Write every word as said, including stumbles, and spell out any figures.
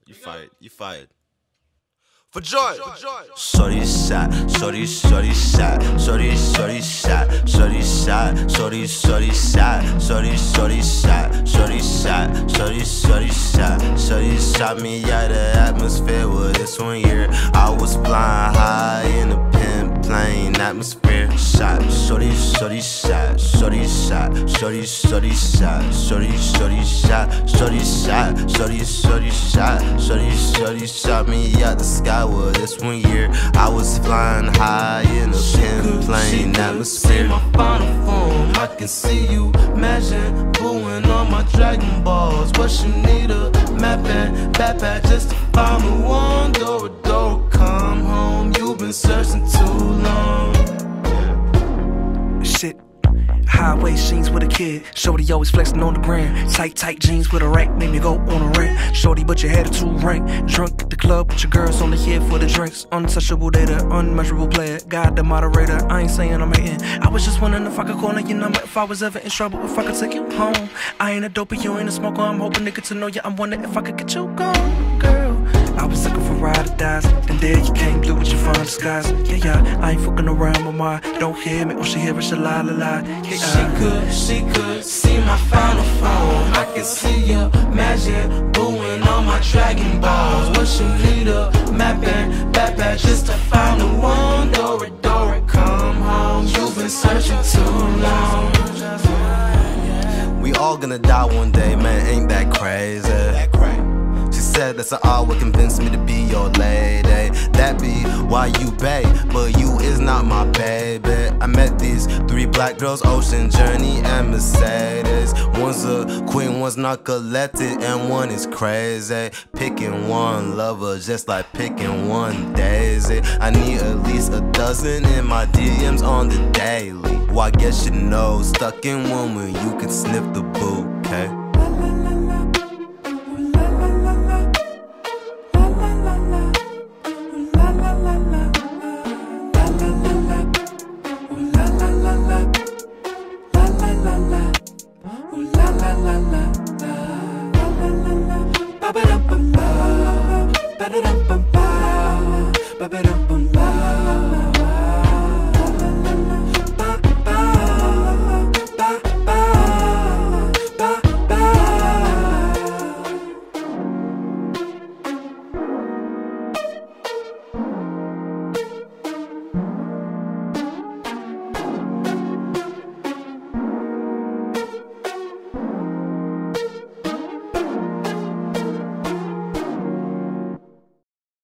You fired. You fired. For joy. Shorty shot, shorty, shorty shot, shorty, shorty shot, shorty shot, shorty, shorty shot, shorty, shorty shot, shorty shot, shorty, shorty shot, shorty shot me out of the atmosphere. Well, this one year I was flying high in a pin plane atmosphere. Shot, shorty, shorty shot, shorty shot, shorty, shorty shot, shorty, shorty shot, shorty shot, shorty, shorty shot, shorty, shorty shot me out the sky. Well, this one year I was flying high in a pin plane atmosphere. See my final form, I can see you. Imagine booing on my Dragon Balls. What you need a map and backpack just to find the one. Dora Dora, come home. You've been searching too long. Shit. Highway scenes with a kid. Shorty always flexing on the gram. Tight, tight jeans with a rack. Made me go on a rant. Shorty, but you had a two rank. Drunk at the club with your girls on the head for the drinks. Untouchable data, unmeasurable player. God the moderator. I ain't saying I'm hating. I was just wondering if I could call your number if I was ever in trouble. If I could take you home. I ain't a dopey, you ain't a smoker. I'm hoping to get to know you. I'm wondering if I could get you gone, girl. I was looking for ride or dies. And there you came through with your fine disguise. Yeah, yeah, I ain't fucking around with my don't hear me. All she hear is a lie, lie, lie. Yeah, she could, she could see my final form. I can see you, imagine booing on my Dragon Balls. What you need a map and backpack just to find the one. Dora Dora, come home. You've been searching too long. We all gonna die one day, man, ain't that crazy? She said that's an odd would convince me to be your lady. That be why you bae, but you is not my baby. I met these three black girls, Ocean, Journey, and Mercedes. One's a queen, one's not collected, and one is crazy. Picking one lover just like picking one daisy. I need at least a dozen in my D Ms on the daily. Well, I guess you know, stuck in one when you can sniff the bouquet. Ba-ba-dum-bum-ba, ba-da-dum-bum-ba, ba-ba-dum-bum-ba.